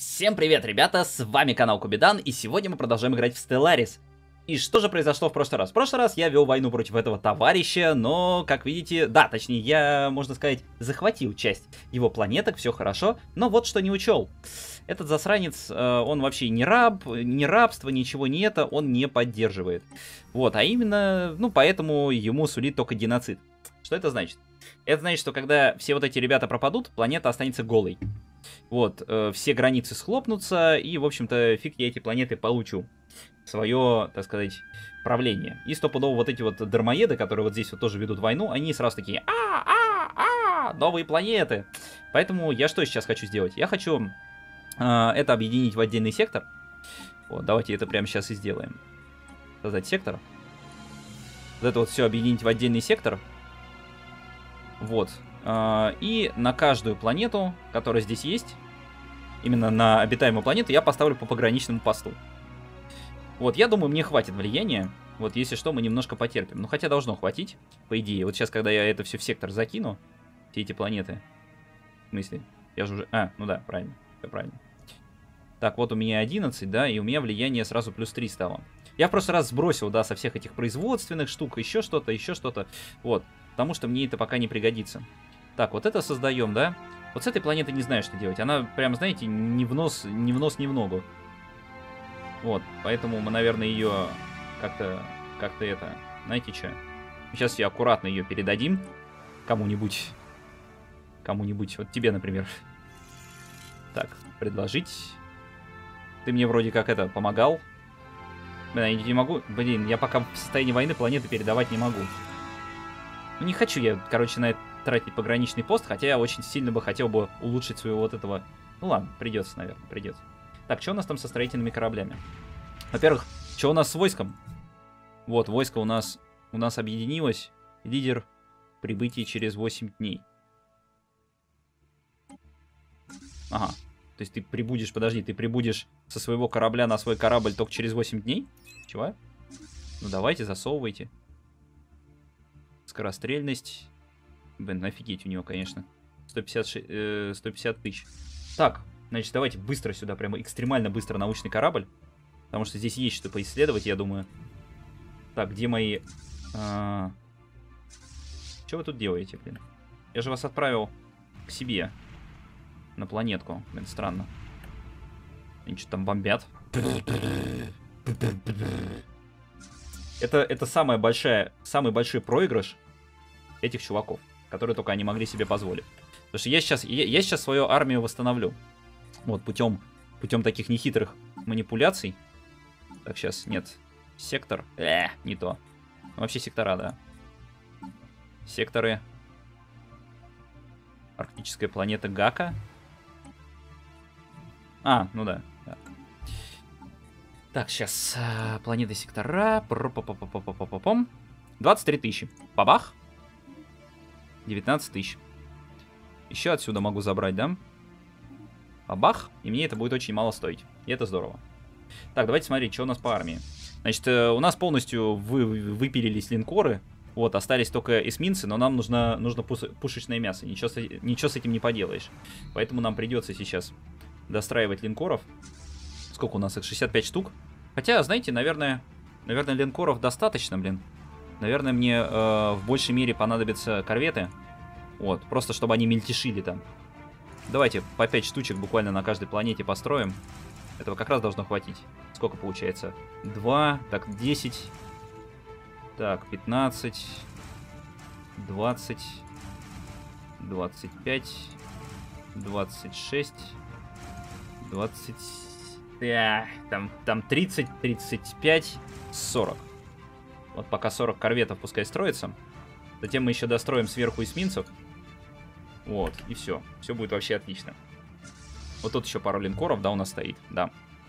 Всем привет, ребята, с вами канал Кубидан, и сегодня мы продолжаем играть в Stellaris. И что же произошло в прошлый раз? В прошлый раз я вел войну против этого товарища, но, как видите, да, точнее, я, можно сказать, захватил часть его планеток, все хорошо, но вот что не учел. Этот засранец, он вообще не раб, не рабство, ничего не это, он не поддерживает. Вот, а именно, ну, поэтому ему сулит только геноцид. Что это значит? Это значит, что когда все вот эти ребята пропадут, планета останется голой. Вот, все границы схлопнутся, и, в общем-то, фиг я эти планеты получу в свое, так сказать, правление. И стопудово вот эти вот дармоеды, которые вот здесь вот тоже ведут войну, они сразу такие, новые планеты. Поэтому я что сейчас хочу сделать? Я хочу это объединить в отдельный сектор. Вот, давайте это прямо сейчас и сделаем. Создать сектор. Вот это вот все объединить в отдельный сектор. Вот. И на каждую планету, которая здесь есть, именно на обитаемую планету, я поставлю по пограничному посту. Вот, я думаю, мне хватит влияния. Вот, если что, мы немножко потерпим. Ну, хотя должно хватить, по идее. Вот сейчас, когда я это все в сектор закину, все эти планеты. В смысле? Я же уже... ну да, правильно. Все правильно. Так, вот у меня 11, да, и у меня влияние сразу плюс 3 стало. Я в прошлый раз сбросил, да, со всех этих производственных штук, еще что-то, еще что-то. Вот, потому что мне это пока не пригодится. Так, вот это создаем, да? Вот с этой планеты не знаю, что делать. Она прям, знаете, ни в нос, ни в ногу. Вот, поэтому мы, наверное, ее как-то это... Знаете что? Сейчас я аккуратно ее передадим кому-нибудь. Кому-нибудь, вот тебе, например. Так, предложить. Ты мне вроде как это, помогал. Блин, я не могу... Блин, я пока в состоянии войны планеты передавать не могу. Ну, не хочу я, короче, на это тратить пограничный пост, хотя я очень сильно бы хотел бы улучшить своего вот этого... Ну ладно, придется, наверное, придется. Так, что у нас там со строительными кораблями? Во-первых, что у нас с войском? Вот, войско у нас объединилось. Лидер прибытия через 8 дней. Ага, то есть ты прибудешь, подожди, ты прибудешь со своего корабля на свой корабль только через 8 дней? Чего? Ну давайте, засовывайте. Скорострельность... Блин, офигеть у него, конечно. 150 тысяч. Так, значит, давайте быстро сюда, прямо экстремально быстро научный корабль. Потому что здесь есть что поисследовать, я думаю. Так, где мои... Что вы тут делаете, блин? Я же вас отправил к себе. На планетку. Блин, странно. Они что-то там бомбят. Это самый большой проигрыш этих чуваков, которые только они могли себе позволить. Потому что я сейчас свою армию восстановлю. Вот, путем таких нехитрых манипуляций. Так, сейчас, нет. Сектор. Не то. Ну, вообще сектора, да. Секторы. Арктическая планета Гака. Ну да. Так, сейчас. Планета сектора. 23 тысячи. Бабах. 19 тысяч. Еще отсюда могу забрать, да? Бабах. И мне это будет очень мало стоить. И это здорово. Так, давайте смотреть, что у нас по армии. Значит, у нас полностью выпилились линкоры. Вот, остались только эсминцы, но нам нужно пушечное мясо. Ничего с этим не поделаешь. Поэтому нам придется сейчас достраивать линкоров. Сколько у нас их? 65 штук. Хотя, знаете, наверное, линкоров достаточно, блин. Наверное, мне в большей мере понадобятся корветы. Вот, просто чтобы они мельтешили там. Давайте по 5 штучек буквально на каждой планете построим. Этого как раз должно хватить. Сколько получается? 2, так, 10. Так, 15. 20. 25. 26. 20. Там 30, 35, 40. Вот пока 40 корветов пускай строится. Затем мы еще достроим сверху эсминцев. Вот, и все. Все будет вообще отлично. Вот тут еще пару линкоров, да, у нас стоит, да.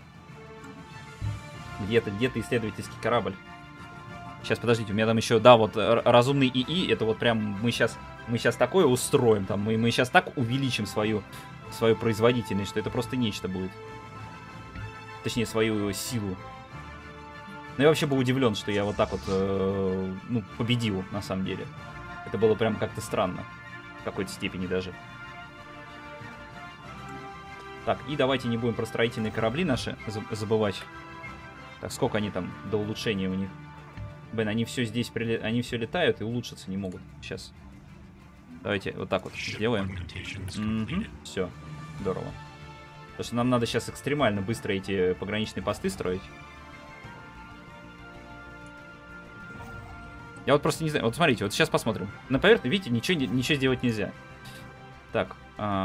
Где-то исследовательский корабль. Сейчас, подождите, у меня там еще, да, вот разумный ИИ. Это вот прям мы сейчас такое устроим. Там мы сейчас так увеличим свою производительность, что это просто нечто будет. Точнее, свою силу. Но я вообще был удивлен, что я вот так вот, победил, на самом деле. Это было прям как-то странно. В какой-то степени даже. Так, и давайте не будем про строительные корабли наши забывать. Так, сколько они там до улучшения у них? Блин, они все здесь, они все летают и улучшиться не могут. Сейчас. Давайте вот так вот сделаем. Все, здорово. Потому что нам надо сейчас экстремально быстро эти пограничные посты строить. Я вот просто не знаю. Вот смотрите, вот сейчас посмотрим. На поверхности, видите, ничего сделать нельзя. Так,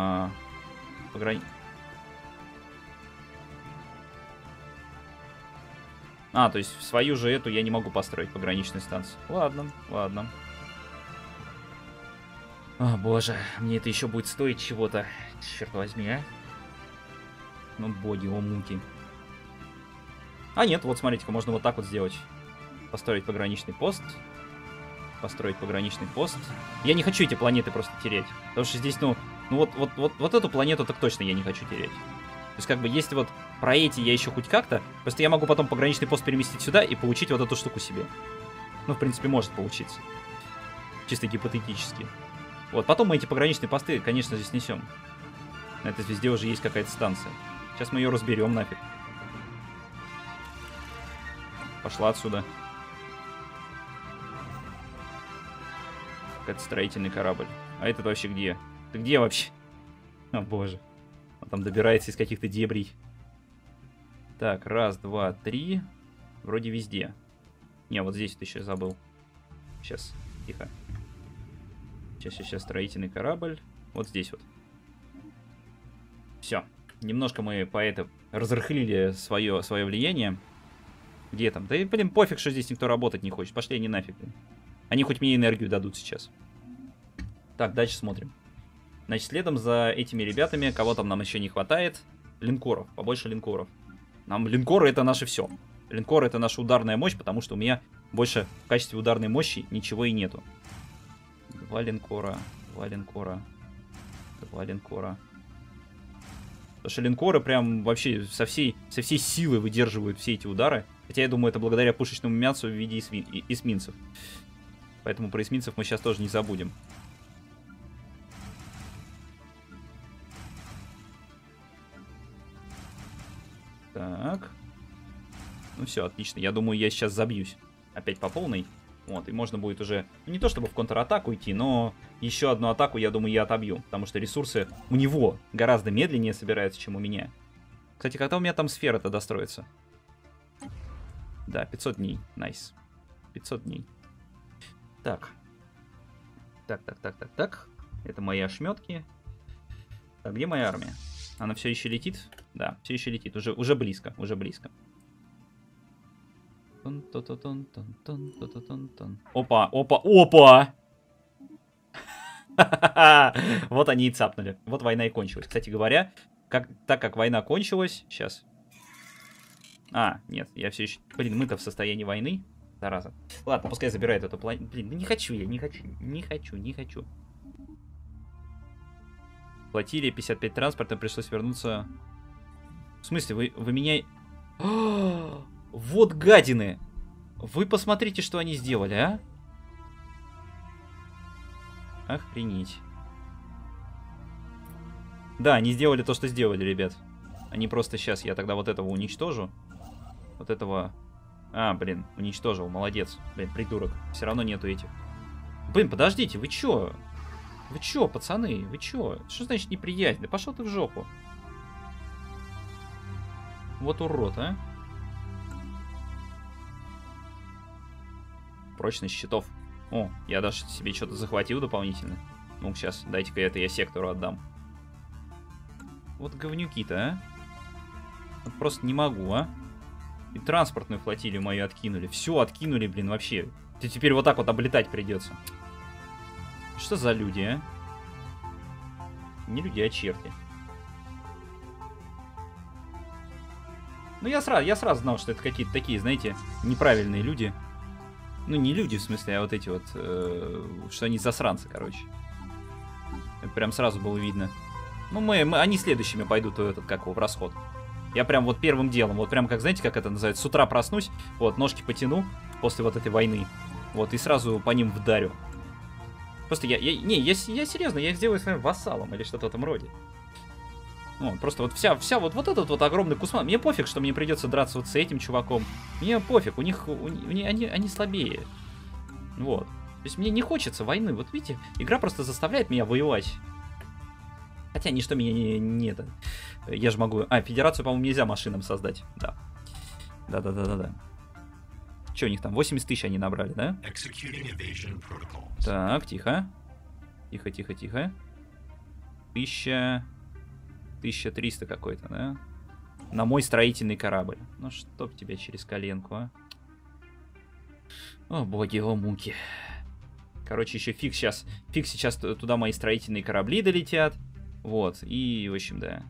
то есть в свою же эту я не могу построить пограничную станцию. Ладно, ладно. О, боже, мне это еще будет стоить чего-то. Черт возьми, а. Ну, боги, о, муки. А нет, вот смотрите-ка, можно вот так вот сделать. Построить пограничный пост. Построить пограничный пост. Я не хочу эти планеты просто терять. Потому что здесь, ну вот эту планету так точно я не хочу терять. То есть, как бы, если вот про эти я еще хоть как-то, просто я могу потом пограничный пост переместить сюда и получить вот эту штуку себе. Ну, в принципе, может получиться. Чисто гипотетически. Вот, потом мы эти пограничные посты, конечно же, снесем. На этой звезде уже есть какая-то станция. Сейчас мы ее разберем нафиг. Пошла отсюда. Какой-то строительный корабль. А этот вообще где? Ты где вообще? О, боже. Он там добирается из каких-то дебрей. Так, раз, два, три. Вроде везде. Не, вот здесь вот еще забыл. Сейчас, тихо. Сейчас, строительный корабль. Вот здесь вот. Все. Немножко мы по это разрыхлили свое влияние. Где там? Да, блин, пофиг, что здесь никто работать не хочет. Пошли они нафиг. Они хоть мне энергию дадут сейчас. Так, дальше смотрим. Значит, следом за этими ребятами, кого там нам еще не хватает? Линкоров. Побольше линкоров. Нам линкоры это наше все. Линкоры это наша ударная мощь, потому что у меня больше в качестве ударной мощи ничего и нету. Два линкора. Два линкора. Два линкора. Потому что линкоры прям вообще со всей силы выдерживают все эти удары. Хотя я думаю, это благодаря пушечному мясу в виде эсминцев. Поэтому про эсминцев мы сейчас тоже не забудем. Так. Ну все, отлично. Я думаю, я сейчас забьюсь. Опять по полной. Вот, и можно будет уже, ну, не то чтобы в контратаку идти, но еще одну атаку, я думаю, я отобью. Потому что ресурсы у него гораздо медленнее собираются, чем у меня. Кстати, когда у меня там сфера-то достроится? Да, 500 дней. Найс. 500 дней. Так. Так. Это мои ошметки. Так, где моя армия? Она все еще летит? Да, все еще летит. Уже близко, уже близко. Опа, опа, опа! Вот они и цапнули. Вот война и кончилась. Кстати говоря, так как война кончилась... Сейчас. Нет, я все еще... Блин, мы-то в состоянии войны. Зараза. Ладно, пускай забирает эту планету. Блин, ну не хочу я, не хочу. Флотилия, 55 транспорта, пришлось вернуться... В смысле, вы меня... Вот гадины! Вы посмотрите, что они сделали, а? Охренеть. Да, они сделали то, что сделали, ребят. Они просто сейчас... Я тогда вот этого уничтожу. Вот этого... блин, уничтожил, молодец. Блин, придурок. Все равно нету этих. Блин, подождите, вы чё? Вы чё, пацаны? Вы чё? Что значит неприязнь? Да пошел ты в жопу. Вот урод, а? Прочность щитов. О, я даже себе что-то захватил дополнительно. Ну, сейчас, дайте-ка это я сектору отдам. Вот говнюки-то, а? Вот просто не могу, а? И транспортную флотилию мою откинули. Все откинули, блин, вообще. Теперь вот так вот облетать придется. Что за люди, а? Не люди, а черти. Ну, я сразу знал, что это какие-то такие, знаете, неправильные люди. Ну, не люди, в смысле, а вот эти вот, что они засранцы, короче. Это прям сразу было видно. Ну, они следующими пойдут в расход. Я прям вот первым делом, вот прям как, знаете, как это называется, с утра проснусь, вот, ножки потяну после вот этой войны, вот, и сразу по ним вдарю. Просто я серьезно, я их сделаю своим вассалом или что-то в этом роде. Ну, просто вот вся вот этот вот огромный кусок. Мне пофиг, что мне придется драться вот с этим чуваком. Мне пофиг, они слабее. Вот. То есть мне не хочется войны. Вот видите, игра просто заставляет меня воевать. Хотя ничто меня не это. Я же могу... федерацию, по-моему, нельзя машинам создать. Да. Да. Че у них там? 80 тысяч они набрали, да? Так, тихо. Тихо. 1300 какой-то, да? На мой строительный корабль. Ну, чтоб тебя через коленку, а. О, боги, о, муки. Короче, еще фиг сейчас туда мои строительные корабли долетят. Вот, и, в общем, да.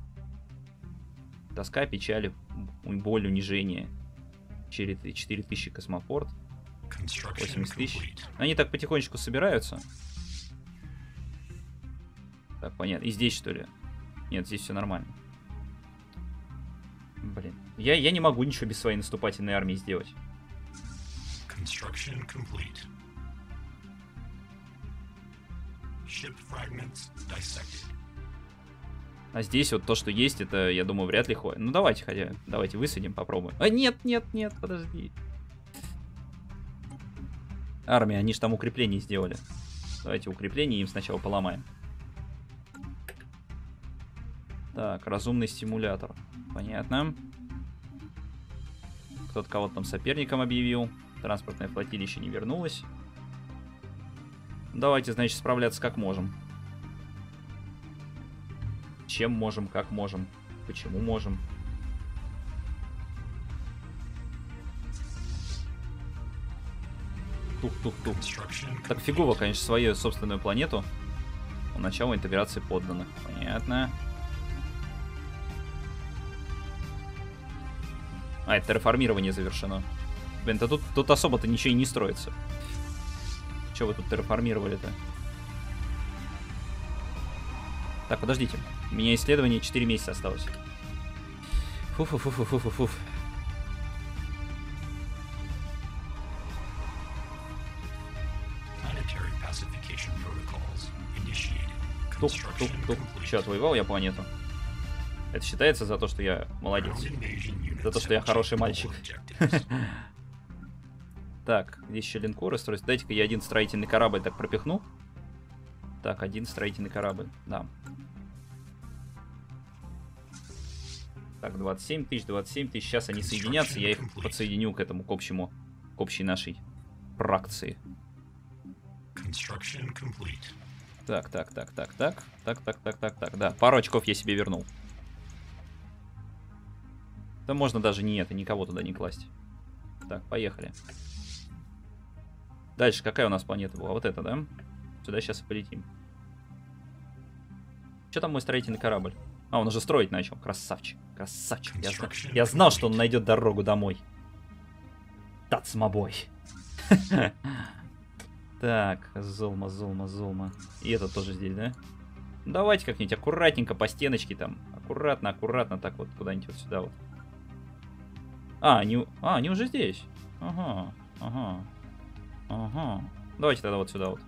Тоска, печаль, боль, унижение. 4000 космопорт. 80 тысяч. Они так потихонечку собираются. Так, понятно. И здесь, что ли? Нет, здесь все нормально. Блин. Я не могу ничего без своей наступательной армии сделать. А здесь вот то, что есть, это, я думаю, вряд ли хватит. Ну, давайте высадим, попробуем. Нет, подожди. Армия, они же там укрепления сделали. Давайте укрепления им сначала поломаем. Так, разумный стимулятор. Понятно. Кто-то кого-то там соперником объявил. Транспортная флотилия еще не вернулась. Давайте, значит, справляться как можем. Чем можем, как можем, почему можем. Тух. Так фигово, конечно, свою собственную планету. Начало интеграции подданных. Понятно. Это терраформирование завершено. Блин, тут особо-то ничего и не строится. Че вы тут терраформировали-то? Так, подождите. У меня исследование 4 месяца осталось. Фу. Тук. Че, отвоевал я планету? Это считается за то, что я молодец. За то, что я хороший мальчик. Так, здесь еще линкоры строятся. Дайте-ка я один строительный корабль так пропихну. Так, один строительный корабль, да. Так, 27 тысяч. Сейчас они соединятся, я их подсоединю к этому, к общей нашей фракции. Так. Да, пару очков я себе вернул. Да можно даже никого туда не класть. Так, поехали. Дальше, какая у нас планета была? Вот эта, да? Сюда сейчас и полетим. Что там мой строительный корабль? Он уже строить начал. Красавчик. Я знал, что он найдет дорогу домой. That's my boy. Так, Золма. И этот тоже здесь, да? Давайте как-нибудь аккуратненько по стеночке там. Аккуратно, так вот куда-нибудь вот сюда вот. Они уже здесь. Ага. Давайте тогда вот сюда вот.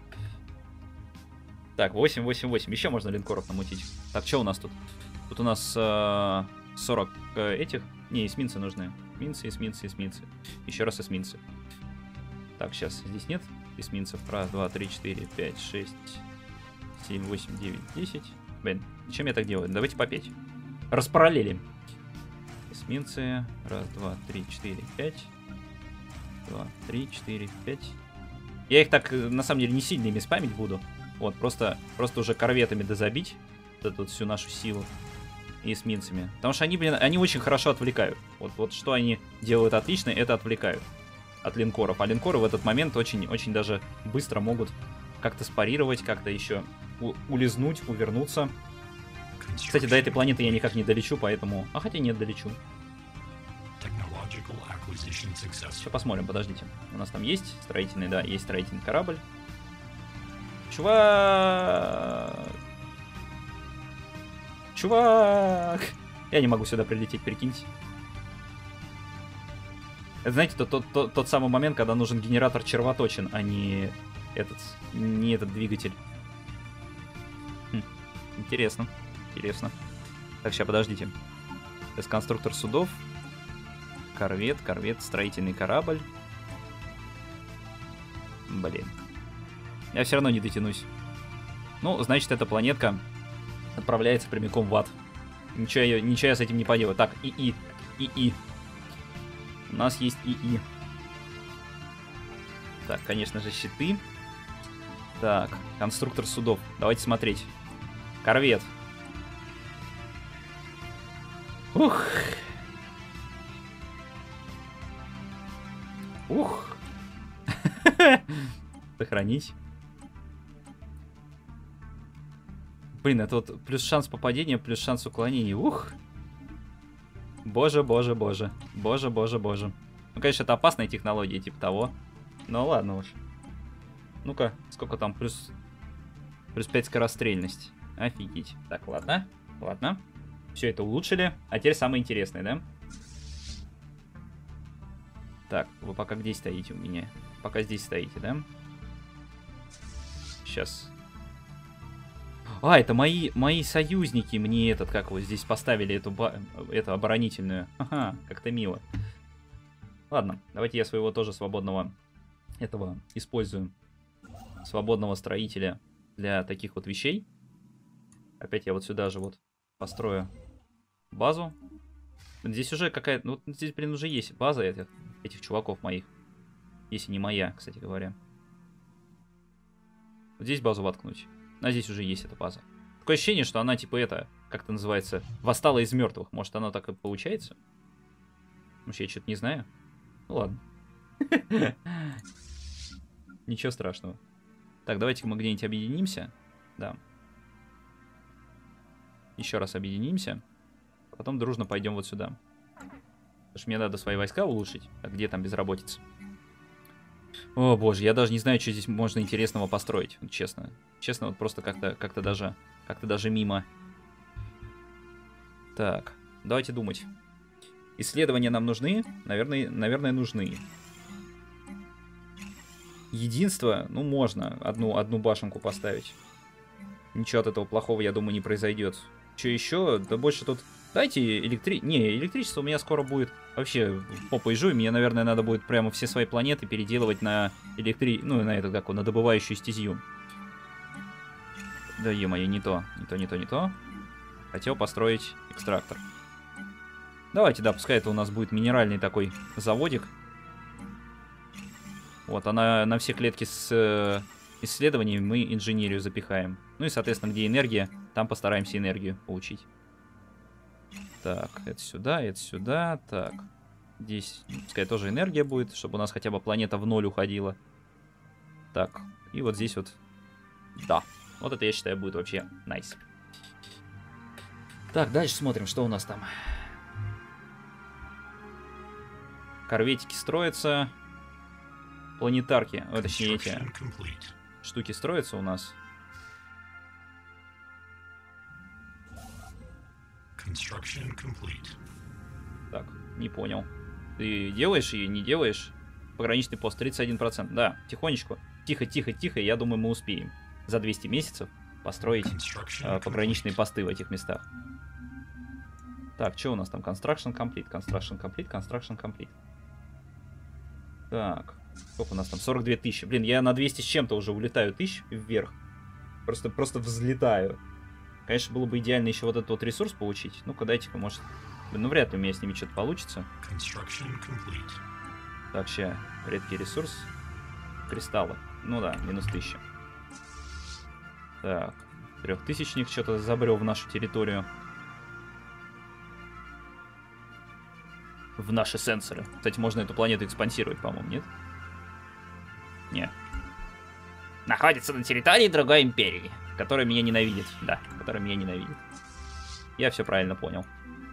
Так, 8. Еще можно линкоров намутить. Так, что у нас тут? Тут у нас 40 этих. Не, эсминцы нужны. Эсминцы. Еще раз эсминцы. Так, сейчас. Здесь нет эсминцев. 1, 2, 3, 4, 5, 6, 7, 8, 9, 10. Блин, зачем я так делаю? Давайте по 5. Распараллелим. Эсминцы. 1, 2, 3, 4, 5. 2, 3, 4, 5. Я их так, на самом деле, не сильно ими спамить буду. Вот, просто уже корветами дозабить. Вот эту вот всю нашу силу. И эсминцами. Потому что они, блин, они очень хорошо отвлекают. Вот что они делают отлично, это отвлекают от линкоров. А линкоры в этот момент очень даже быстро могут как-то спарировать, как-то еще улизнуть, увернуться. Кстати, до этой планеты я никак не долечу, поэтому... А хотя нет, долечу. Сейчас посмотрим, подождите. У нас там есть строительный, да, есть строительный корабль. Чувак! Я не могу сюда прилететь, прикиньте. Это, знаете, тот самый момент, когда нужен генератор червоточин, а не этот двигатель. Интересно. Так, сейчас, подождите. Это конструктор судов. Корвет, строительный корабль. Блин. Я все равно не дотянусь. Ну, значит, эта планетка отправляется прямиком в ад. Ничего я с этим не поделаю. Так, ИИ. У нас есть ИИ. Так, конечно же, щиты. Так, конструктор судов. Давайте смотреть. Корвет. Ух. Ух. Сохранить. Блин, это вот плюс шанс попадения, плюс шанс уклонения. Ух. Боже. Ну, конечно, это опасная технология, типа того. Ну, ладно уж. Ну-ка, сколько там? Плюс 5 скорострельность. Офигеть. Так, ладно. Все это улучшили. А теперь самое интересное, да? Так, вы пока где стоите у меня? Пока здесь стоите, да? Сейчас. А, это мои союзники мне как вот здесь поставили эту оборонительную. Ага, как-то мило. Ладно, давайте я своего тоже свободного этого использую. Свободного строителя для таких вот вещей. Опять я вот сюда же вот построю базу. Здесь уже какая-то... Ну, вот здесь, блин, уже есть база этих чуваков моих. Если не моя, кстати говоря. Вот здесь базу воткнуть. А здесь уже есть эта база. Такое ощущение, что она типа как это называется, восстала из мертвых. Может, оно так и получается? Может, я что-то не знаю? Ну ладно. Ничего страшного. Так, давайте мы где-нибудь объединимся. Да. Еще раз объединимся. А потом дружно пойдем вот сюда. Потому что мне надо свои войска улучшить. А где там безработица? О боже, я даже не знаю, что здесь можно интересного построить. Вот, честно. Честно, вот просто как-то даже мимо. Так, давайте думать. Исследования нам нужны? Наверное, нужны. Единство, ну, можно одну башенку поставить. Ничего от этого плохого, я думаю, не произойдет. Что еще? Да больше тут... Дайте электричество у меня скоро будет вообще в попу и жуй. Мне, наверное, надо будет прямо все свои планеты переделывать на ну, на на добывающую стезю. Да, е-мое, не то. Хотел построить экстрактор. Давайте, да, пускай это у нас будет минеральный такой заводик. Вот, она на все клетки с исследованиями мы инженерию запихаем. Ну и, соответственно, где энергия, там постараемся энергию получить. Так, это сюда. Так, здесь, пускай тоже энергия будет, чтобы у нас хотя бы планета в ноль уходила. Так, и вот здесь вот, да. Вот это, я считаю, будет вообще найс. Так, дальше смотрим, что у нас там. Корветики строятся. Планетарки, точнее эти штуки строятся у нас. Так, не понял. Ты делаешь ее, не делаешь? Пограничный пост 31%. Да, тихонечку. Тихо, я думаю, мы успеем за 200 месяцев построить пограничные посты в этих местах. Так, что у нас там? Construction complete. Так, сколько у нас там? 42 тысячи. Блин, я на 200 с чем-то уже улетаю тысяч вверх. Просто взлетаю. Конечно, было бы идеально еще вот этот вот ресурс получить. Ну-ка, дайте-ка, может... Блин, ну вряд ли у меня с ними что-то получится. Так, ща. Редкий ресурс. Кристаллы. Ну да, минус 1000. Так. 3000-ник что-то забрел в нашу территорию. В наши сенсоры. Кстати, можно эту планету экспансировать, по-моему, нет? Не. Находится на территории другой империи, которая меня ненавидит. Да, которая меня ненавидит. Я все правильно понял.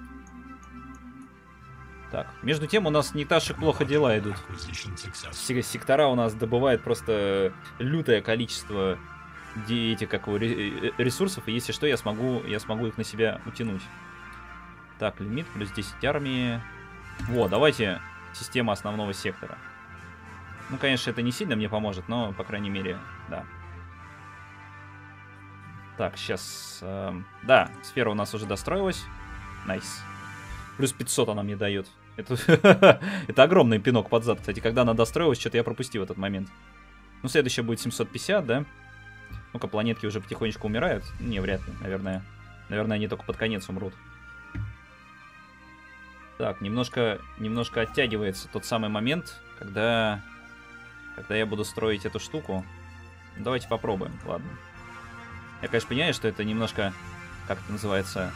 Так, между тем у нас не так уж плохо дела идут. Сектора у нас добывают просто лютое количество ресурсов, и если что, я смогу их на себя утянуть. Так, лимит плюс 10 армии. Вот, давайте система основного сектора. Ну, конечно, это не сильно мне поможет, но, по крайней мере, да. Так, сейчас... да, сфера у нас уже достроилась. Найс. Плюс 500 она мне дает. Это, это огромный пинок под зад. Кстати, когда она достроилась, что-то я пропустил этот момент. Ну, следующая будет 750, да? Ну-ка, планетки уже потихонечку умирают. Не, вряд ли, наверное. Наверное, они только под конец умрут. Так, немножко оттягивается тот самый момент, когда я буду строить эту штуку. Давайте попробуем, ладно. Я, конечно, понимаю, что это немножко, как это называется,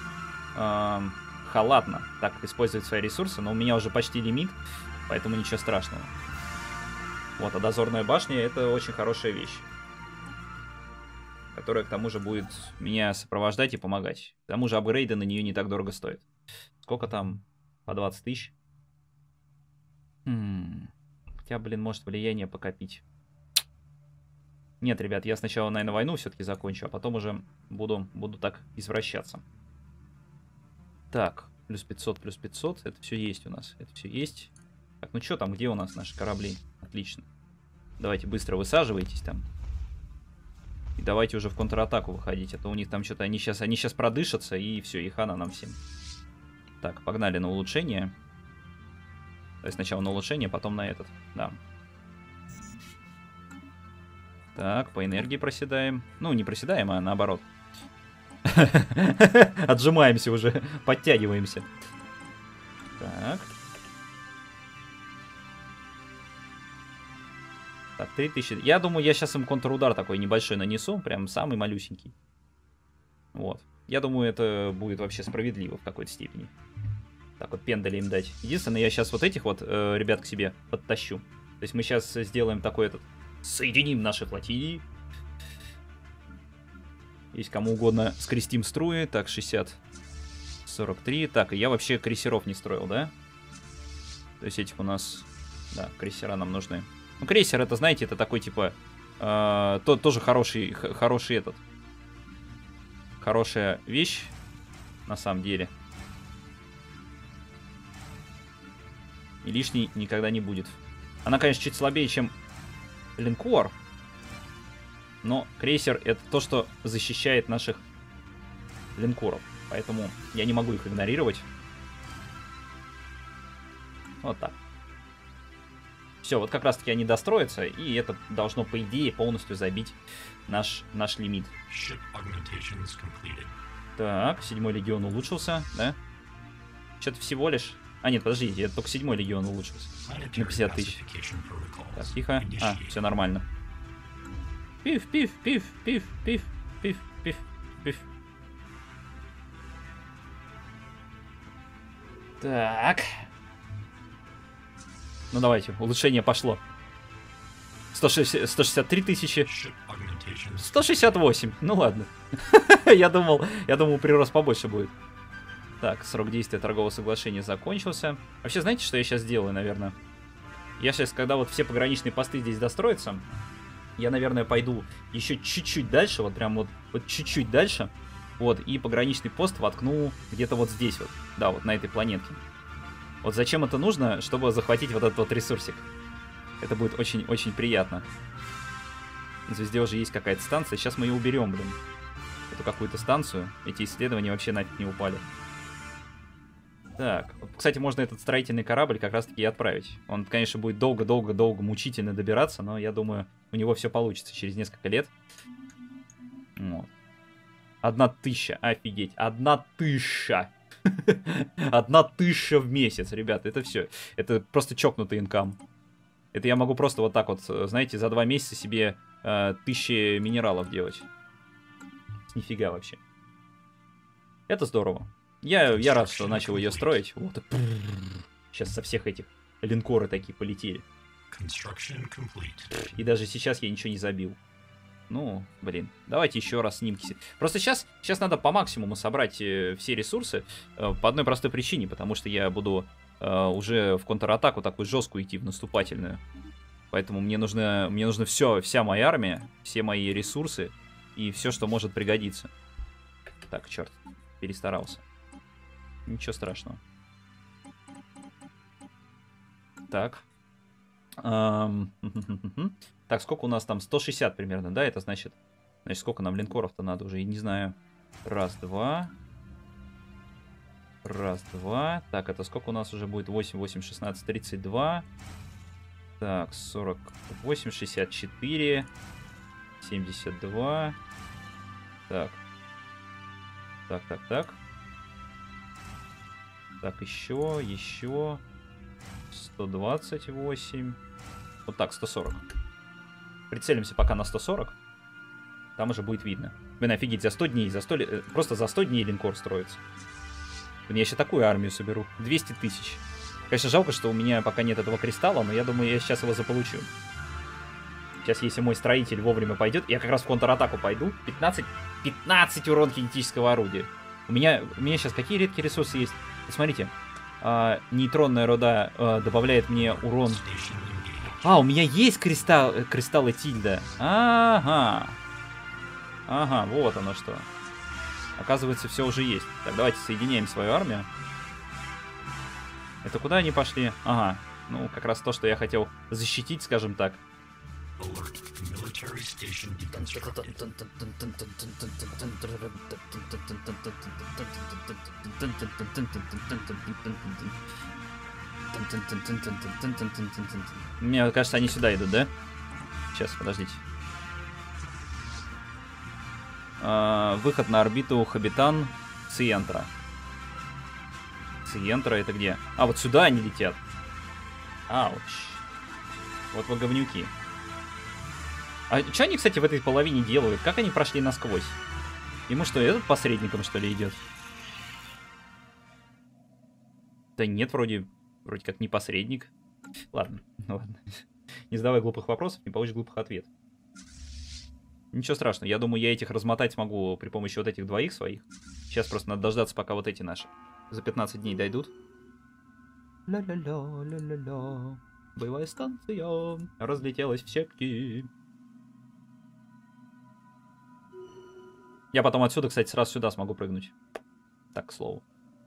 халатно так использовать свои ресурсы, но у меня уже почти лимит, поэтому ничего страшного. Вот, а дозорная башня — это очень хорошая вещь, которая, к тому же, будет меня сопровождать и помогать. К тому же апгрейды на нее не так дорого стоят. Сколько там? По 20 тысяч? Хотя, блин, может влияние покопить. Нет, ребят, я сначала, наверное, войну все-таки закончу, а потом уже буду так извращаться. Так, плюс 500, это все есть у нас, это все есть. Так, ну что там, где у нас наши корабли? Отлично. Давайте быстро высаживайтесь там. И давайте уже в контратаку выходить, а то у них там что-то, они сейчас продышатся, и все, и хана нам всем. Так, погнали на улучшение. То есть сначала на улучшение, потом на этот, да. Так, по энергии проседаем. Ну, не проседаем, а наоборот. Отжимаемся уже, подтягиваемся. Так. Так, 3000. Я думаю, я сейчас им контрудар такой небольшой нанесу. Прям самый малюсенький. Вот. Я думаю, это будет вообще справедливо в какой-то степени. Так вот, пендали им дать. Единственное, я сейчас вот этих вот ребят к себе подтащу. То есть мы сейчас сделаем такой этот... Соединим наши флотилии. Если кому угодно скрестим струи. Так, 60, 43. Так, и я вообще крейсеров не строил, да? То есть этих у нас... Да, крейсера нам нужны. Ну, крейсер, это, знаете, это такой, типа... тоже хороший этот... Хорошая вещь, на самом деле. И лишней никогда не будет. Она, конечно, чуть слабее, чем... линкор, но крейсер — это то, что защищает наших линкоров, поэтому я не могу их игнорировать. Вот так. Все, вот как раз таки они достроятся, и это должно, по идее, полностью забить наш лимит. Так, 7-й легион улучшился, да? Что-то всего лишь... А, нет, подождите, это только 7-й легион улучшился. На 50 тысяч. Так, тихо. А, все нормально. Пиф, пиф, пиф, пиф, пиф, пиф, пиф, пиф. Так. Ну давайте, улучшение пошло. 163 тысячи. 168. Ну ладно. я думал, прирост побольше будет. Так, срок действия торгового соглашения закончился. Вообще, знаете, что я сейчас делаю, наверное? Я сейчас, когда вот все пограничные посты здесь достроятся, я, наверное, пойду еще чуть-чуть дальше, вот прям вот чуть-чуть дальше, вот, и пограничный пост воткну где-то вот здесь вот, да, вот на этой планетке. Вот зачем это нужно? Чтобы захватить вот этот вот ресурсик. Это будет очень-очень приятно. На звезде уже есть какая-то станция, сейчас мы ее уберем, блин. Эту какую-то станцию, эти исследования вообще нафиг не упали. Так, кстати, можно этот строительный корабль как раз-таки и отправить. Он, конечно, будет долго-долго-долго мучительно добираться, но я думаю, у него все получится через несколько лет. Вот. 1000, офигеть, 1000! 1000 в месяц, ребят, это все. Это просто чокнутый инкам. Это я могу просто вот так вот, знаете, за 2 месяца себе 1000 минералов делать. Нифига вообще. Это здорово. Я рад, что начал ее строить. Вот. Сейчас со всех этих линкоры такие полетели. И даже сейчас я ничего не забил. Ну, блин, давайте еще раз снимки. Просто сейчас надо по максимуму собрать все ресурсы. По одной простой причине, потому что я буду уже в контратаку такую жесткую идти, в наступательную. Поэтому мне нужно вся моя армия, все мои ресурсы и все, что может пригодиться. Так, черт, перестарался. Ничего страшного. Так. Так, сколько у нас там? 160 примерно, да? Это значит Значит, сколько нам линкоров-то надо уже? Я не знаю. Раз, два. Раз, два. Так, это сколько у нас уже будет? 8, 8, 16, 32. Так, 48, 64. 72. Так. Так, так, так. Так, еще. 128. Вот так, 140. Прицелимся пока на 140. Там уже будет видно. Блин, офигеть, за 100 дней, просто за 100 дней линкор строится. Блин, я еще такую армию соберу. 200 тысяч. Конечно, жалко, что у меня пока нет этого кристалла, но я думаю, я сейчас его заполучу. Сейчас, если мой строитель вовремя пойдет, я как раз в контратаку пойду. 15 урон кинетического орудия. У меня сейчас какие редкие ресурсы есть? Посмотрите. Нейтронная руда добавляет мне урон. У меня есть кристаллы Тильда. Ага. Ага, вот оно что. Оказывается, все уже есть. Так, давайте соединяем свою армию. Это куда они пошли? Ага. Ну, как раз то, что я хотел защитить, скажем так. Мне кажется, они сюда идут, да? Сейчас, подождите. Выход на орбиту Хабитан Циентра. Циентра это где? Вот сюда они летят. Ауч. Вот вы говнюки. А что они, кстати, в этой половине делают? Как они прошли насквозь? Ему что, этот посредником, что ли, идет? Да нет, вроде как не посредник. Ладно, ладно. Не задавай глупых вопросов, не получишь глупых ответов. Ничего страшного, я думаю, я этих размотать смогу при помощи вот этих двоих своих. Сейчас просто надо дождаться, пока вот эти наши за 15 дней дойдут. Ля-ля-ля, боевая станция разлетелась в щепки. Я потом отсюда, кстати, сразу сюда смогу прыгнуть. Так, к слову.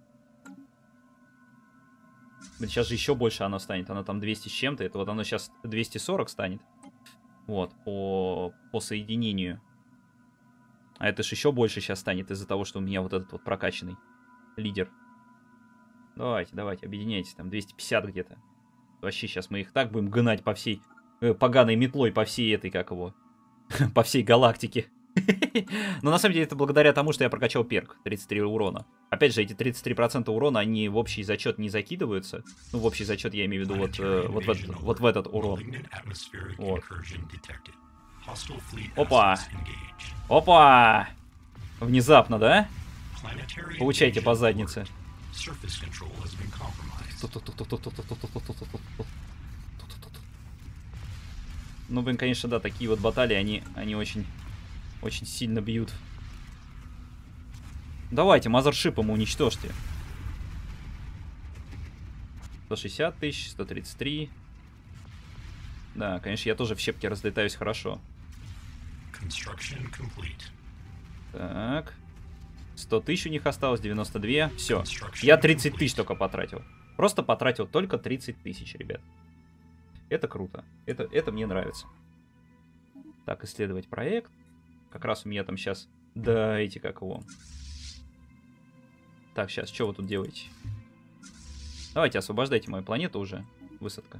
Блин, сейчас же еще больше оно станет. Оно там 200 с чем-то. Это вот оно сейчас 240 станет. Вот, по соединению. А это же еще больше сейчас станет из-за того, что у меня вот этот вот прокачанный лидер. Давайте, объединяйтесь. Там 250 где-то. Вообще сейчас мы их так будем гнать по всей... поганой метлой по всей этой, как его... по всей галактике. Но на самом деле это благодаря тому, что я прокачал перк. 33 урона. Опять же, эти 33% урона, они в общий зачет не закидываются. Ну, в общий зачет я имею в виду вот в этот урон. Вот. Опа! Опа! Внезапно, да? Получайте по заднице. Ну, блин, конечно, да, такие вот баталии, они очень сильно бьют. Давайте, мазершипом уничтожьте. 160 тысяч, 133. Да, конечно, я тоже в щепки разлетаюсь хорошо. Так. 100 тысяч у них осталось, 92. Все. Я 30 тысяч только потратил. Просто потратил только 30 тысяч, ребят. Это круто. Это мне нравится. Так, исследовать проект. Как раз у меня там сейчас... Да, эти как его... Так, сейчас, что вы тут делаете? Давайте, освобождайте мою планету уже. Высадка.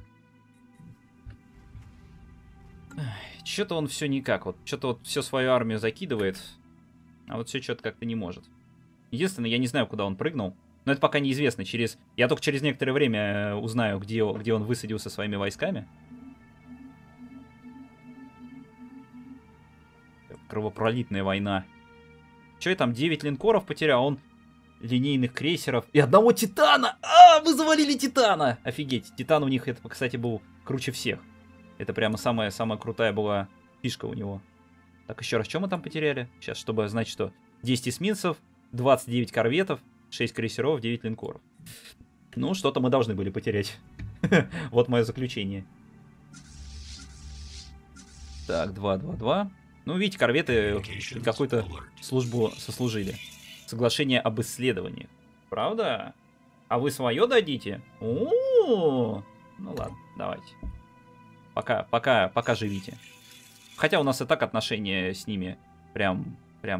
Что-то он все никак. Вот, что-то вот всю свою армию закидывает. А вот все что-то как-то не может. Единственное, я не знаю, куда он прыгнул. Но это пока неизвестно. Я только через некоторое время узнаю, где он высадился своими войсками. Кровопролитная война. Че я там 9 линкоров потерял? Он линейных крейсеров и одного Титана! Мы завалили Титана! Офигеть, Титан у них, это, кстати, был круче всех. Это прямо самая крутая была фишка у него. Так, еще раз, что мы там потеряли? Сейчас, чтобы знать, что 10 эсминцев, 29 корветов, 6 крейсеров, 9 линкоров. Ну, что-то мы должны были потерять. Вот мое заключение. Так, 2. Ну, видите, корветы какую-то службу сослужили. Соглашение об исследовании. Правда? А вы свое дадите? Ну ладно, давайте. Пока живите. Хотя у нас и так отношения с ними, в Прям.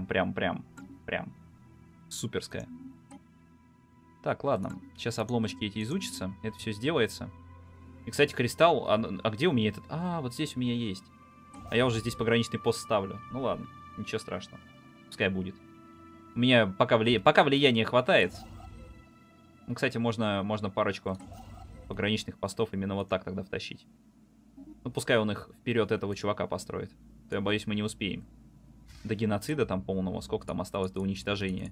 Суперская. Так, ладно. Сейчас обломочки эти изучатся. Это все сделается. И, кстати, кристалл... А где у меня этот? А, вот здесь у меня есть. А я уже здесь пограничный пост ставлю. Ну ладно, ничего страшного. Пускай будет. У меня пока влияния хватает. Ну, кстати, можно парочку пограничных постов именно вот так тогда втащить. Ну, пускай он их вперед этого чувака построит. То я боюсь, мы не успеем. До геноцида там полного. Сколько там осталось до уничтожения?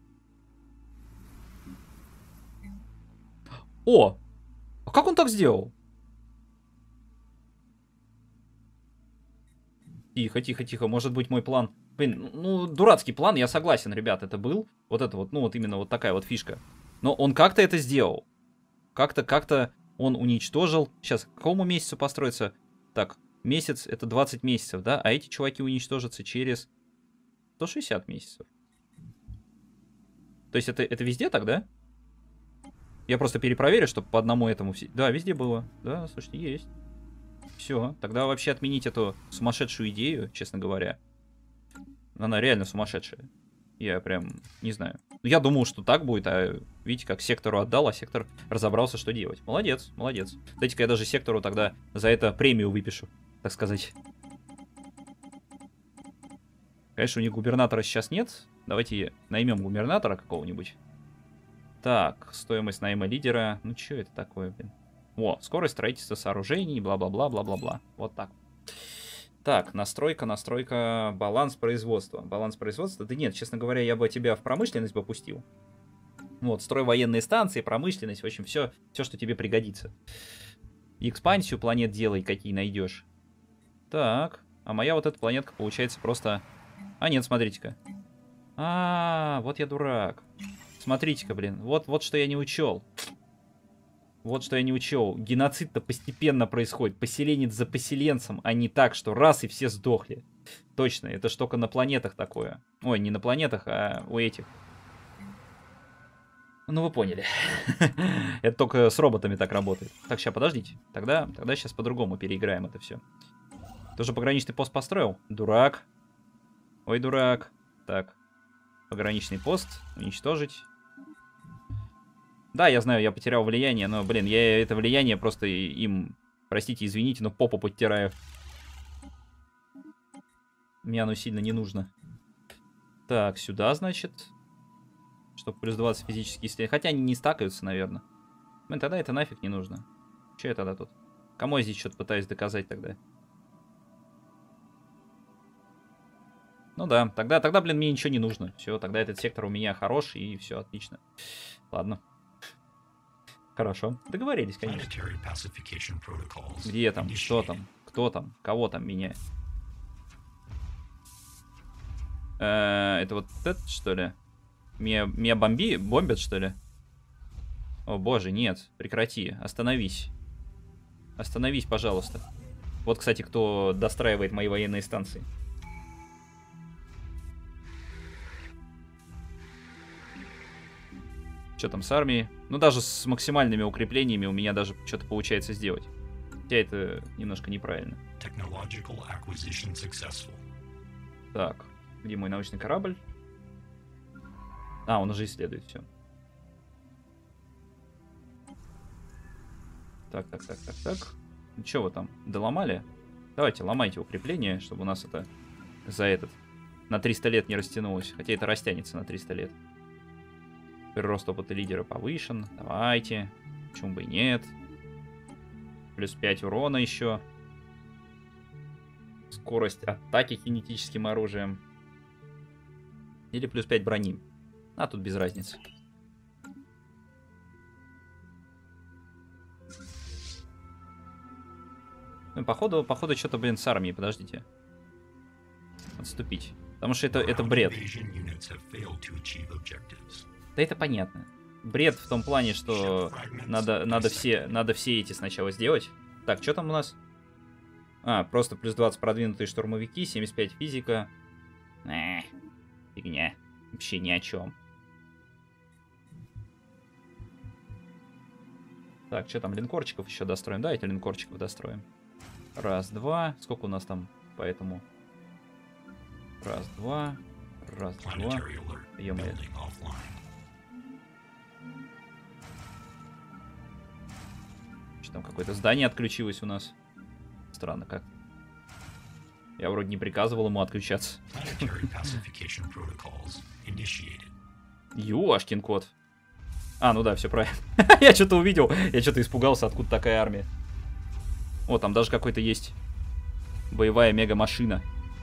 О! А как он так сделал? Тихо. Может быть, мой план... Блин, ну, дурацкий план, я согласен, ребят, это был. Вот это вот, ну, вот именно вот такая вот фишка. Но он как-то это сделал. Как-то он уничтожил... Сейчас, к какому месяцу построится? Так, месяц — это 20 месяцев, да? А эти чуваки уничтожатся через 160 месяцев. То есть это везде так, да? Я просто перепроверю, чтобы по одному этому... Да, везде было. Да, слушайте, есть. Все, тогда вообще отменить эту сумасшедшую идею, честно говоря. Она реально сумасшедшая. Я прям не знаю. Я думал, что так будет, а видите, как сектору отдал, а сектор разобрался, что делать. Молодец. Дайте-ка я даже сектору тогда за это премию выпишу, так сказать. Конечно, у них губернатора сейчас нет. Давайте наймем губернатора какого-нибудь. Так, стоимость найма лидера. Ну, что это такое, блин? О, скорость строительства сооружений, бла-бла-бла, бла-бла-бла. Вот так. Так, настройка, баланс производства. Баланс производства? Да нет, честно говоря, я бы тебя в промышленность бы пустил. Вот, строй военные станции, промышленность, в общем, все, что тебе пригодится. Экспансию планет делай, какие найдешь. Так, а моя вот эта планетка получается просто... А нет, смотрите-ка. Вот я дурак. Смотрите-ка, блин, вот что я не учел. Вот что я не учел. Геноцид-то постепенно происходит. Поселенец за поселенцем, а не так, что раз и все сдохли. Точно, это ж только на планетах такое. Ой, не на планетах, а у этих. Ну, вы поняли. Это только с роботами так работает. Так, сейчас, подождите. Тогда сейчас по-другому переиграем это все. Тоже пограничный пост построил? Дурак. Ой, дурак. Так. Пограничный пост. Уничтожить. Да, я знаю, я потерял влияние, но, блин, я это влияние просто им, простите, извините, но попу подтираю. Мне оно сильно не нужно. Так, сюда, значит. Чтобы плюс 20 физические исследования. Хотя они не стакаются, наверное. Блин, тогда это нафиг не нужно. Че я тогда тут? Кому я здесь что-то пытаюсь доказать тогда? Ну да, тогда, блин, мне ничего не нужно. Все, тогда этот сектор у меня хорош, и все, отлично. Ладно. Хорошо. Договорились, конечно. Где там? Что там? Кто там? Кого там меня? Это вот это, что ли? Меня бомбят, что ли? О, боже, нет. Прекрати. Остановись. Остановись, пожалуйста. Вот, кстати, кто достраивает мои военные станции. Что там с армией? Ну, даже с максимальными укреплениями у меня даже что-то получается сделать. Хотя это немножко неправильно. Так, где мой научный корабль? А, он уже исследует, все. Так. Ну, что вы там, доломали? Давайте, ломайте укрепление, чтобы у нас это за этот на 300 лет не растянулось. Хотя это растянется на 300 лет. Прирост опыта лидера повышен. Давайте. Почему бы и нет. Плюс 5 урона еще. Скорость атаки кинетическим оружием. Или плюс 5 брони. А тут без разницы. Ну, походу что-то, блин, с армией. Подождите. Отступить. Потому что это бред. Да это понятно. Бред в том плане, что надо все эти сначала сделать. Так, что там у нас? Просто плюс 20 продвинутые штурмовики, 75 физика. Фигня. Вообще ни о чем. Так, что там, линкорчиков еще достроим? Давайте линкорчиков достроим. Раз, два. Сколько у нас там по этому? Раз, два. Раз, два. Ё-моё. Что там, какое-то здание отключилось у нас? Странно как. Я вроде не приказывал ему отключаться. Ёшкин кот. А, ну да, все правильно. Я что-то увидел. Я что-то испугался, откуда такая армия. О, там даже какой-то есть боевая мега-машина.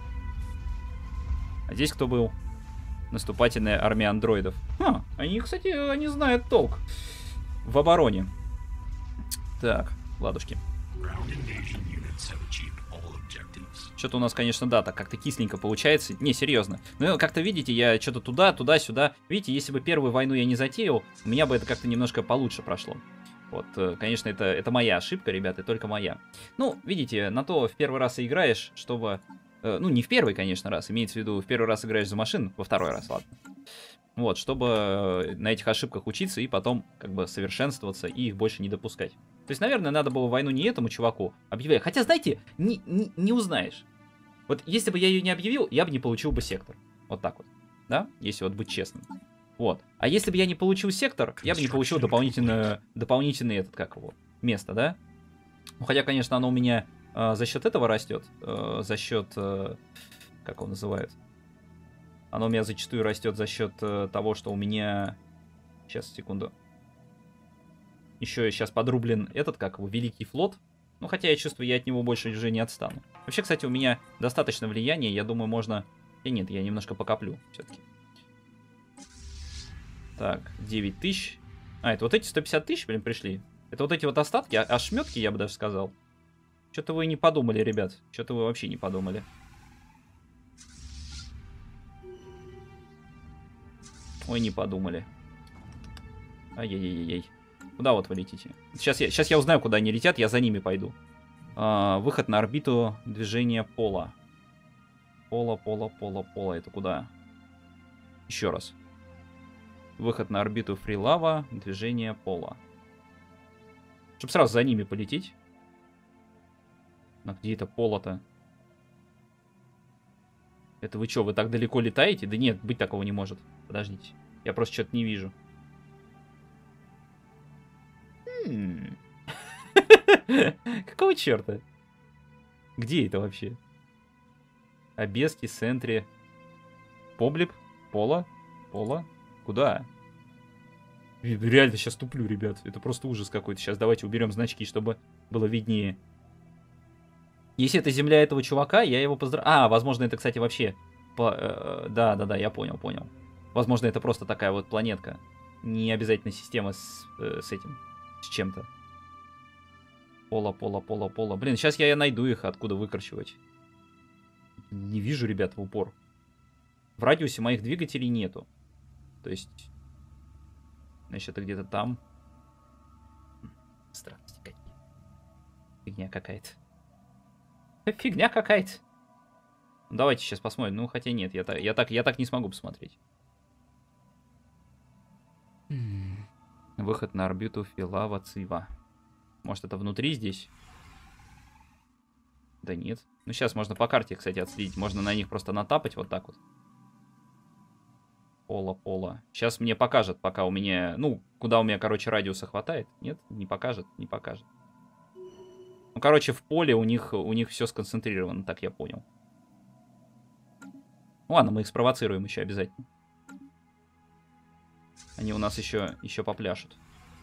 А здесь кто был? Наступательная армия андроидов. Они, кстати, они знают толк в обороне. Так, ладушки. Что-то у нас, конечно, да, так как-то кисленько получается. Не, серьезно. Ну, как-то, видите, я что-то туда, туда-сюда. Видите, если бы первую войну я не затеял, у меня бы это как-то немножко получше прошло. Вот, конечно, это моя ошибка, ребята, только моя. Ну, видите, на то в первый раз и играешь, чтобы... Ну, не в первый, конечно, раз. Имеется в виду, в первый раз играешь за машин, во второй раз, ладно. Вот, чтобы на этих ошибках учиться и потом, как бы, совершенствоваться и их больше не допускать. То есть, наверное, надо было войну не этому чуваку объявлять. Хотя, знаете, не узнаешь. Вот если бы я ее не объявил, я бы не получил бы сектор. Вот так вот. Да? Если вот быть честным. Вот. А если бы я не получил сектор, я бы не получил дополнительный этот, как его, место, да? Ну, хотя, конечно, оно у меня за счет этого растет. За счет... как его называют? Оно у меня зачастую растет за счет того, что у меня... Сейчас, секунду. Еще сейчас подрублен этот, как его, Великий флот. Ну, хотя я чувствую, я от него больше уже не отстану. Вообще, кстати, у меня достаточно влияния. Я думаю, можно... нет, я немножко покоплю все-таки. Так, 9 тысяч. А, это вот эти 150 тысяч, блин, пришли. Это вот эти вот остатки, ошметки, я бы даже сказал. Что-то вы не подумали, ребят. Что-то вы вообще не подумали. Ой, не подумали. Ай-яй-яй-яй. Куда вот вы летите? Сейчас я узнаю, куда они летят, я за ними пойду. Выход на орбиту движения пола. Пола. Это куда? Еще раз. Выход на орбиту фрилава, движение пола. Чтоб сразу за ними полететь. А где это поло-то? Это вы что, вы так далеко летаете? Да нет, быть такого не может. Подождите. Я просто что-то не вижу. Какого черта? Где это вообще? Обески, Сентри. Поблип? Пола? Куда? Реально сейчас туплю, ребят. Это просто ужас какой-то. Сейчас давайте уберем значки, чтобы было виднее. Если это земля этого чувака, я его поздравляю. Возможно, это, кстати, вообще... Да, я понял. Возможно, это просто такая вот планетка. Не обязательно система с этим. С чем-то. Пола. Блин, сейчас я найду их, откуда выкорчевать. Не вижу, ребят, в упор. В радиусе моих двигателей нету. То есть... Значит, это где-то там. Странности какие. Фигня какая-то. Фигня какая-то. Давайте сейчас посмотрим. Ну, хотя нет, я так не смогу посмотреть. Выход на орбиту Филава Цива. Может, это внутри здесь? Да нет. Ну, сейчас можно по карте, кстати, отследить. Можно на них просто натапать вот так вот. Пола. Сейчас мне покажет, пока у меня... Ну, куда у меня, короче, радиуса хватает. Нет, не покажет. Ну, короче, в поле у них все сконцентрировано, так я понял. Ладно, мы их спровоцируем еще обязательно. Они у нас еще попляшут.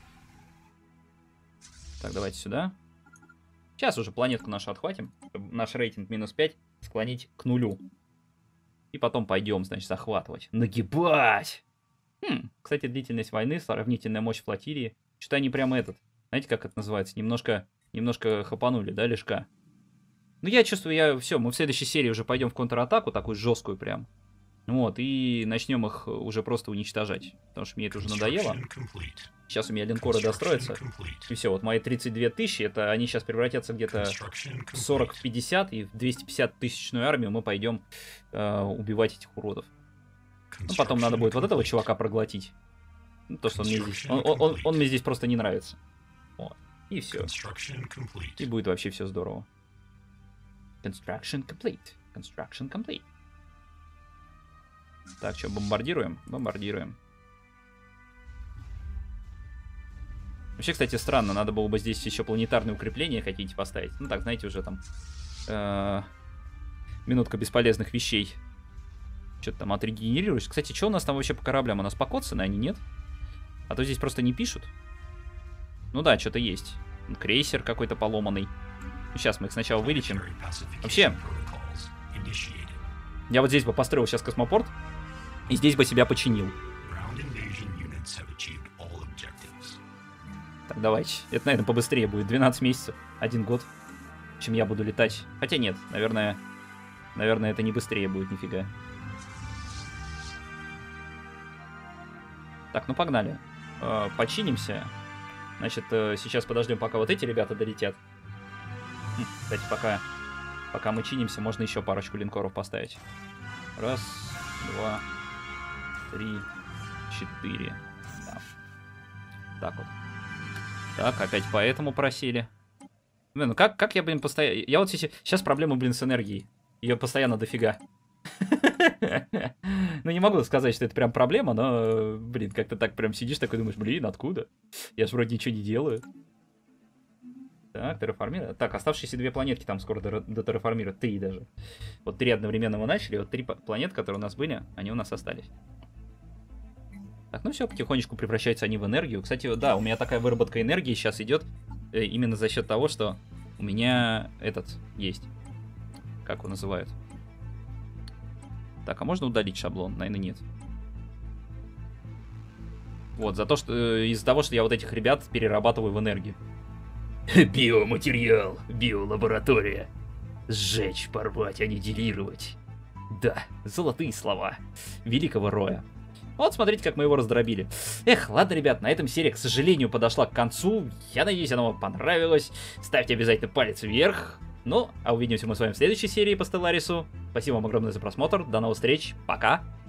Так, давайте сюда. Сейчас уже планетку нашу отхватим, чтобы наш рейтинг -5 склонить к нулю. И потом пойдем, значит, захватывать. Нагибать! Кстати, длительность войны, сравнительная мощь флотилии. Что-то они прямо знаете, как это называется? Немножко хапанули, да, лишка? Ну, я чувствую, все, мы в следующей серии уже пойдем в контратаку, такую жесткую прям. Вот, и начнем их уже просто уничтожать. Потому что мне это уже надоело. Сейчас у меня линкоры достроятся. И все, вот мои 32 тысячи, это они сейчас превратятся где-то в 40 в 50, и в 250 тысячную армию мы пойдем убивать этих уродов. Ну, потом надо будет вот этого чувака проглотить. Ну, то, что он мне здесь... Он мне здесь просто не нравится. Вот. И все. И будет вообще все здорово. Construction complete. Так, что, бомбардируем? Бомбардируем. Вообще, кстати, странно, надо было бы здесь еще планетарные укрепления хотите поставить. Ну так, знаете, уже там минутка бесполезных вещей. Что-то там отрегенерируешь. Кстати, что у нас там вообще по кораблям? У нас покоцаны, они нет? А то здесь просто не пишут. Ну да, что-то есть. Крейсер какой-то поломанный. Сейчас мы их сначала вылечим. Вообще, я вот здесь бы построил сейчас космопорт. И здесь бы себя починил. Так, давайте. Это, наверное, побыстрее будет. 12 месяцев, 1 год, чем я буду летать. Хотя нет, наверное, это не быстрее будет, нифига. Так, ну погнали. Починимся. Значит, сейчас подождем, пока вот эти ребята долетят. Кстати, пока мы чинимся, можно еще парочку линкоров поставить. 1, 2, 3, 4. Да. Так вот. Так, опять поэтому просили. Блин, ну как я, блин, постоянно... Я вот сейчас проблема, блин, с энергией. Ее постоянно дофига. Ну, не могу сказать, что это прям проблема, но, блин, как-то так прям сидишь, такой думаешь, блин, откуда? Я же вроде ничего не делаю. Так, терраформировать. Так, оставшиеся 2 планетки там скоро дотерраформируют. 3 даже. Вот 3 одновременно мы начали, вот 3 планеты, которые у нас были, они у нас остались. Так, ну все, потихонечку превращаются они в энергию. Кстати, да, у меня такая выработка энергии сейчас идет именно за счет того, что у меня этот есть. Как его называют? Так, а можно удалить шаблон? Наверное, нет. Вот, за то, что из-за того, что я вот этих ребят перерабатываю в энергию. Биоматериал, биолаборатория. Сжечь, порвать, аннигилировать. Да, золотые слова великого Роя. Вот, смотрите, как мы его раздробили. Эх, ладно, ребят, на этом серия, к сожалению, подошла к концу. Я надеюсь, она вам понравилась. Ставьте обязательно палец вверх. Ну, а увидимся мы с вами в следующей серии по Стелларису. Спасибо вам огромное за просмотр. До новых встреч. Пока.